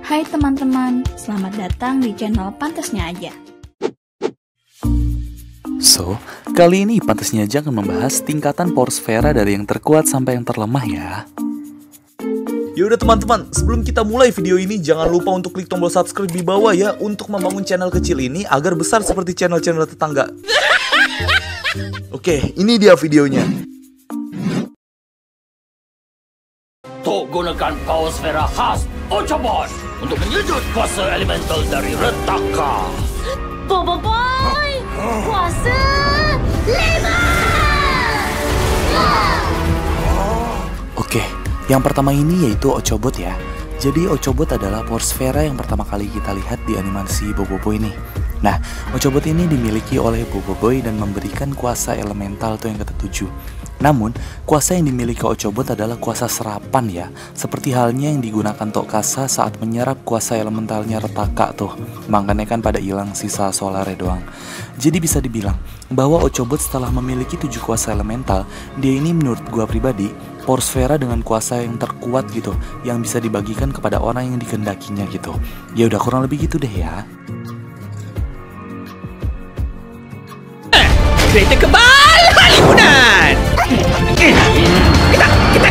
Hai teman-teman, selamat datang di channel Pantasnya Aja. So, kali ini Pantasnya Aja akan membahas tingkatan power sfera dari yang terkuat sampai yang terlemah ya. Yaudah teman-teman, sebelum kita mulai video ini, jangan lupa untuk klik tombol subscribe di bawah ya, untuk membangun channel kecil ini agar besar seperti channel-channel tetangga. Oke, ini dia videonya. Tok gunakan power sfera khas Ochobot untuk menyedot kuasa elemental dari Retaka. Boboiboy, kuasa 5. Oke, yang pertama ini yaitu Ochobot ya. Jadi Ochobot adalah power sfera yang pertama kali kita lihat di animasi Boboiboy ini. Nah, Ochobot ini dimiliki oleh Boboiboy dan memberikan kuasa elemental tuh yang ke-7. Namun, kuasa yang dimiliki Ochobot adalah kuasa serapan ya, seperti halnya yang digunakan Tok Kasa saat menyerap kuasa elementalnya Retaka tuh. Makanya kan pada hilang sisa solarnya doang. Jadi bisa dibilang bahwa Ochobot setelah memiliki 7 kuasa elemental, dia ini menurut gua pribadi power sfera dengan kuasa yang terkuat gitu, yang bisa dibagikan kepada orang yang dikehendakinya gitu. Ya udah kurang lebih gitu deh ya. Kereta kebal Halimunan. Kita.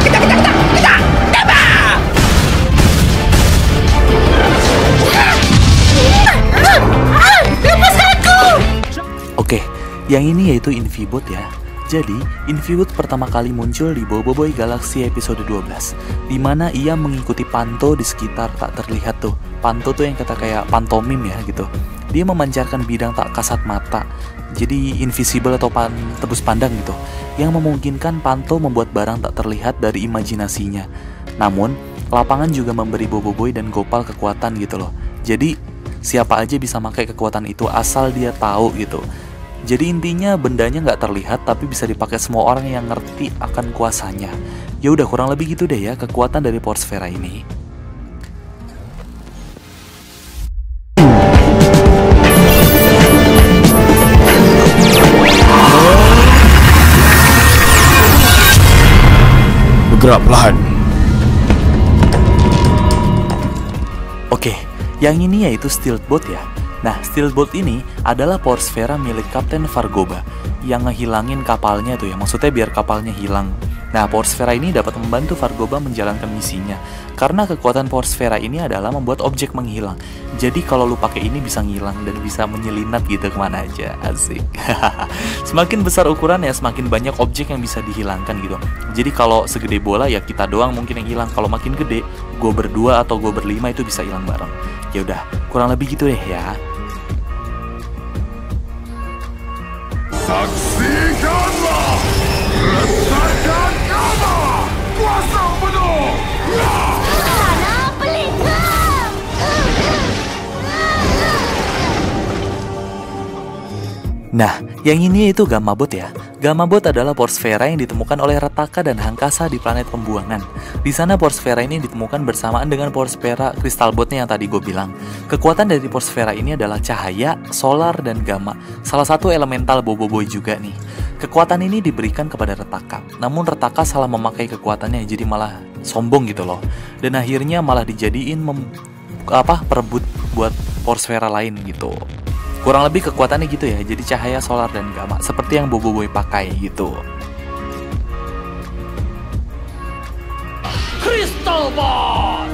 Lepas aku. Oke, yang ini yaitu Invibot ya. Jadi, Invibot pertama kali muncul di Boboiboy Galaxy episode 12, di mana ia mengikuti Panto di sekitar tak terlihat tuh. Panto tuh yang kata kayak pantomim ya gitu. Dia memancarkan bidang tak kasat mata, jadi invisible atau tebus pandang gitu, yang memungkinkan Panto membuat barang tak terlihat dari imajinasinya. Namun, lapangan juga memberi Boboiboy dan Gopal kekuatan gitu loh. Jadi, siapa aja bisa pakai kekuatan itu asal dia tahu gitu. Jadi intinya bendanya nggak terlihat tapi bisa dipakai semua orang yang ngerti akan kuasanya. Ya udah kurang lebih gitu deh ya kekuatan dari power sfera ini. Bergerak perlahan. Oke, yang ini yaitu Stealthbot ya. Nah, Stealthbot ini adalah power sfera milik Kapten Fargoba yang ngehilangin kapalnya tuh ya, maksudnya biar kapalnya hilang. Nah, power sfera ini dapat membantu Fargoba menjalankan misinya, karena kekuatan power sfera ini adalah membuat objek menghilang. Jadi kalau lu pakai ini bisa ngilang dan bisa menyelinap gitu kemana aja, asik. Semakin besar ukuran ya semakin banyak objek yang bisa dihilangkan gitu. Jadi kalau segede bola ya kita doang mungkin yang hilang. Kalau makin gede, gue berdua atau gue berlima itu bisa hilang bareng. Ya udah, kurang lebih gitu deh ya. Saksikanlah Retaka Gama kuasa penuh. Mana pelita? Nah, yang ini itu Gamabot ya. Gamabot adalah power sfera yang ditemukan oleh Retaka dan Hangkasa di planet pembuangan. Di sana power sfera ini ditemukan bersamaan dengan power sfera Kristalbotnya yang tadi gue bilang. Kekuatan dari power sfera ini adalah cahaya, solar, dan gamma. Salah satu elemental Boboiboy juga nih. Kekuatan ini diberikan kepada Retaka. Namun Retaka salah memakai kekuatannya jadi malah sombong gitu loh. Dan akhirnya malah dijadiin perebut buat power sfera lain gitu. Kurang lebih kekuatannya gitu ya, jadi cahaya, solar, dan gamma seperti yang Boboiboy pakai gitu. Crystal Ball.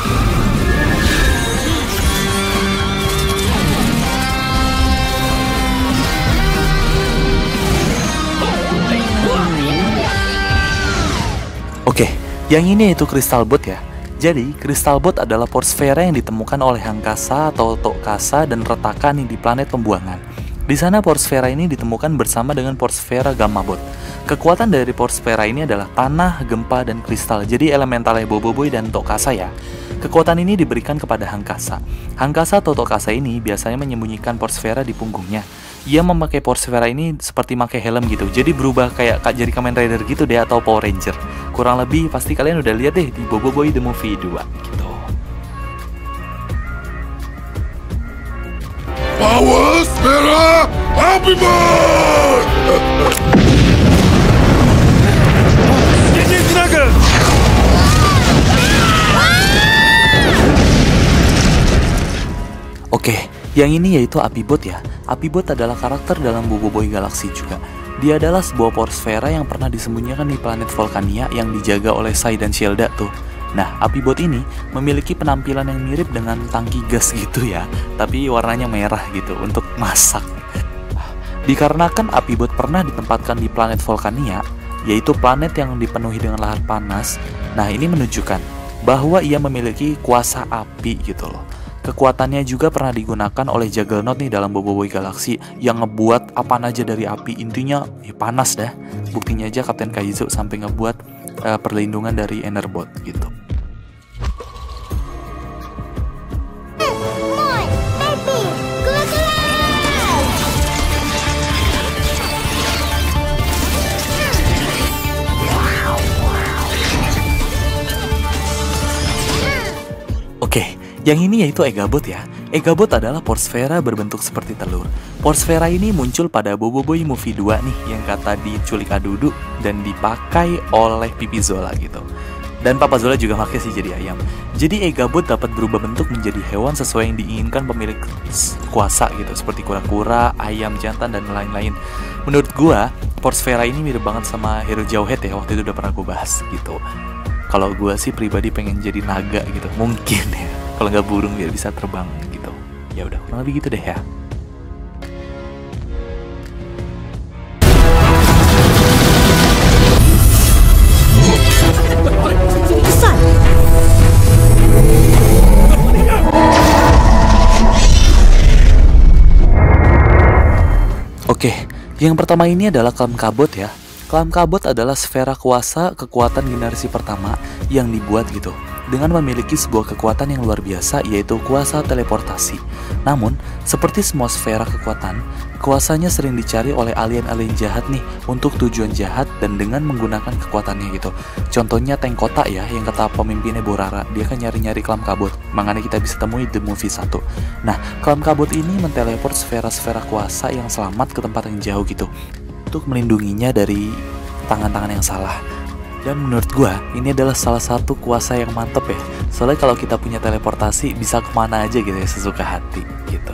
Oke, yang ini yaitu Kristalbot ya. Jadi, Kristalbot adalah power sfera yang ditemukan oleh Hangkasa atau Tok Kasa dan Retaka nih di planet pembuangan. Di sana power sfera ini ditemukan bersama dengan power sfera Gamabot. Kekuatan dari power sfera ini adalah tanah, gempa, dan kristal. Jadi elementalnya Boboiboy dan Tok Kasa ya. Kekuatan ini diberikan kepada Hangkasa. Hangkasa atau Tok Kasa ini biasanya menyembunyikan power sfera di punggungnya. Ia memakai power sfera ini seperti pakai helm gitu. Jadi berubah kayak jadi Kamen Rider gitu deh atau Power Ranger. Kurang lebih pasti kalian udah lihat deh di Boboiboy The Movie 2 gitu. Power Sfera Happy Bird. Ini tenaga. Oke, yang ini yaitu Apibot ya. Apibot adalah karakter dalam Boboiboy Galaxy juga. Dia adalah sebuah porsfera yang pernah disembunyikan di planet Volcania yang dijaga oleh Sai dan Sheilda tuh. Nah, Apibot ini memiliki penampilan yang mirip dengan tangki gas gitu ya, tapi warnanya merah gitu untuk masak. Dikarenakan Apibot pernah ditempatkan di planet Volcania, yaitu planet yang dipenuhi dengan lahar panas. Nah, ini menunjukkan bahwa ia memiliki kuasa api gitu loh. Kekuatannya juga pernah digunakan oleh Juggernaut nih dalam Boboiboy Galaxy yang ngebuat apa aja dari api. Intinya panas dah. Buktinya aja Kapten Kaizo sampai ngebuat perlindungan dari Enerbot gitu. Oke, yang ini yaitu Egabot ya. Egabot adalah porsfera berbentuk seperti telur. Porsfera ini muncul pada Boboiboy Movie 2 nih, yang kata diculik Adudu dan dipakai oleh Pipi Zola gitu. Dan Papa Zola juga pakai sih jadi ayam. Jadi Egabot dapat berubah bentuk menjadi hewan sesuai yang diinginkan pemilik kuasa gitu, seperti kura-kura, ayam jantan dan lain-lain. Menurut gua, porsfera ini mirip banget sama Hero Jawhead ya, waktu itu udah pernah gua bahas gitu. Kalau gue sih pribadi pengen jadi naga gitu, mungkin ya. Kalau nggak burung biar bisa terbang gitu. Ya udah, kurang lebih gitu deh ya. Oke, yang pertama ini adalah Klamkabot ya. Klamkabot adalah sfera kuasa kekuatan generasi pertama yang dibuat gitu, dengan memiliki sebuah kekuatan yang luar biasa, yaitu kuasa teleportasi. Namun, seperti semua sfera kekuatan, kuasanya sering dicari oleh alien-alien jahat nih untuk tujuan jahat dan dengan menggunakan kekuatannya gitu. Contohnya tank kotak ya, yang kata pemimpinnya Borara, dia kan nyari-nyari Klamkabot, makanya kita bisa temui di movie 1. Nah, Klamkabot ini menteleport sfera-sfera kuasa yang selamat ke tempat yang jauh gitu, untuk melindunginya dari tangan-tangan yang salah. Dan menurut gua ini adalah salah satu kuasa yang mantep ya. Soalnya kalau kita punya teleportasi bisa kemana aja gitu ya, sesuka hati gitu.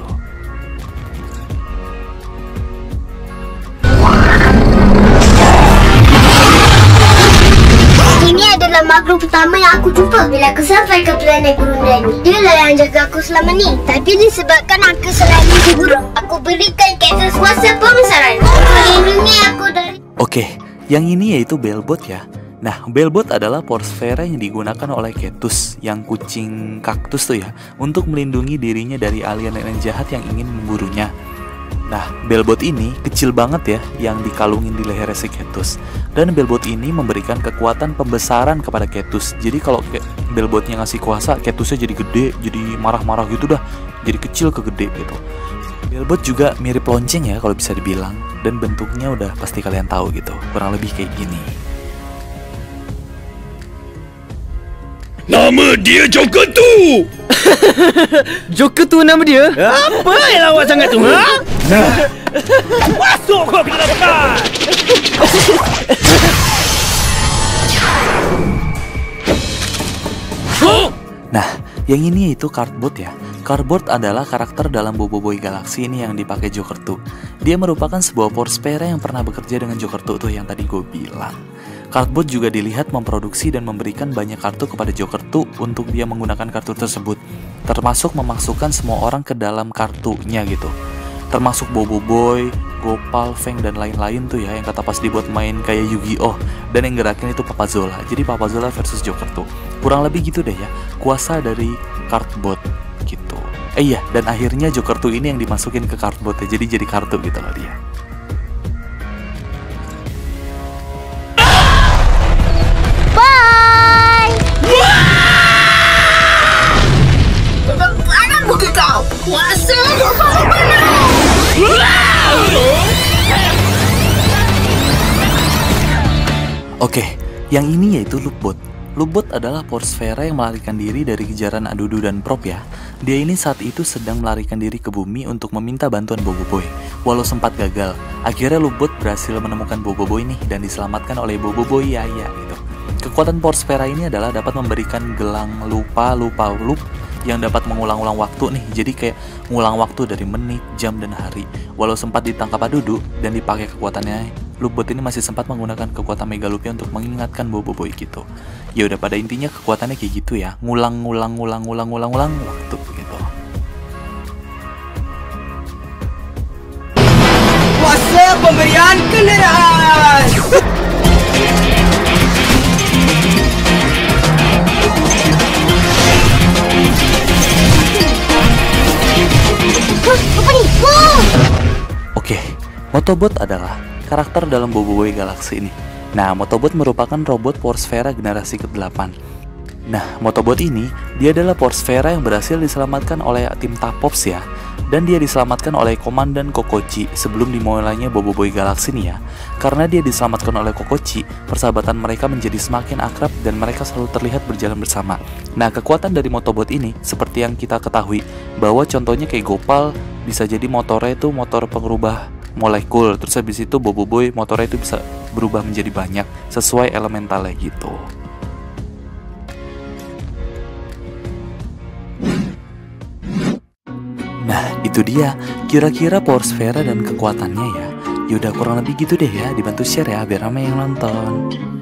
Ini adalah makhluk pertama yang aku jumpa bila aku sampai ke planet Grundani. Dia lah yang jaga aku selama ni. Tapi disebabkan aku selalu digurung, aku berikan kaktus kuasa pembesaran. Melindungi aku dari... Oke, yang ini yaitu Belbot ya. Nah, Belbot adalah porsfera yang digunakan oleh Ketus, yang kucing kaktus tuh ya, untuk melindungi dirinya dari alien-alien jahat yang ingin memburunya. Nah, Belbot ini kecil banget ya, yang dikalungin di leher si Ketus. Dan Belbot ini memberikan kekuatan pembesaran kepada Ketus. Jadi kalau Belbotnya ngasih kuasa, Ketusnya jadi gede, jadi marah-marah gitu dah. Jadi kecil ke gede gitu. Belbot juga mirip lonceng ya kalau bisa dibilang. Dan bentuknya udah pasti kalian tahu gitu, kurang lebih kayak gini. Nama dia Joker tu. Joker tu nama dia? Apa yang lawak sangat tu, ha? Nah, masuk kau ke dalam bekas. Nah, yang ini yaitu Cardboard ya. Cardboard adalah karakter dalam Boboiboy Galaxy ini yang dipakai Joker 2. Dia merupakan sebuah porsfera yang pernah bekerja dengan Joker 2 tuh yang tadi gue bilang. Cardboard juga dilihat memproduksi dan memberikan banyak kartu kepada Joker 2 untuk dia menggunakan kartu tersebut, termasuk memasukkan semua orang ke dalam kartunya gitu, termasuk Boboiboy, Gopal, Feng dan lain-lain tuh ya, yang kata pas dibuat main kayak Yu-Gi-Oh, dan yang gerakin itu Papa Zola. Jadi Papa Zola versus Joker 2, kurang lebih gitu deh ya, kuasa dari Cardboard gitu. Iya, dan akhirnya Joker 2 ini yang dimasukin ke Cardboard ya, jadi kartu gitu loh dia. Oke, yang ini yaitu Loopbot. Loopbot adalah porsfera yang melarikan diri dari kejaran Adudu dan Prop ya. Dia ini saat itu sedang melarikan diri ke bumi untuk meminta bantuan Boboiboy. Walau sempat gagal, akhirnya Loopbot berhasil menemukan Boboiboy nih dan diselamatkan oleh Boboiboy Yaya gitu. Kekuatan porsfera ini adalah dapat memberikan gelang lupa Loop yang dapat mengulang-ulang waktu nih. Jadi kayak ngulang waktu dari menit, jam, dan hari. Walau sempat ditangkap Adudu dan dipakai kekuatannya, Loopbot ini masih sempat menggunakan kekuatan Megalupia untuk mengingatkan Boboiboy gitu. Ya udah, pada intinya kekuatannya kayak gitu ya, ngulang waktu gitu. Kuasa pemberian kenderaan. Apa nih? Wow! Oke, Motobot adalah karakter dalam Boboiboy Galaxy ini. Nah, Motobot merupakan robot Power Sphera generasi ke-8. Nah, Motobot ini, dia adalah Power Sphera yang berhasil diselamatkan oleh tim Tapops ya. Dan dia diselamatkan oleh Komandan Kokochi sebelum dimulainya Boboiboy Galaxy nih ya. Karena dia diselamatkan oleh Kokochi, persahabatan mereka menjadi semakin akrab dan mereka selalu terlihat berjalan bersama. Nah, kekuatan dari Motobot ini, seperti yang kita ketahui, bahwa contohnya kayak Gopal, bisa jadi motornya itu motor pengubah molekul. Terus habis itu Boboiboy motornya itu bisa berubah menjadi banyak sesuai elementalnya gitu. Nah, itu dia kira-kira Power Sphera dan kekuatannya ya. Yaudah, kurang lebih gitu deh ya. Dibantu share ya biar ramai yang nonton.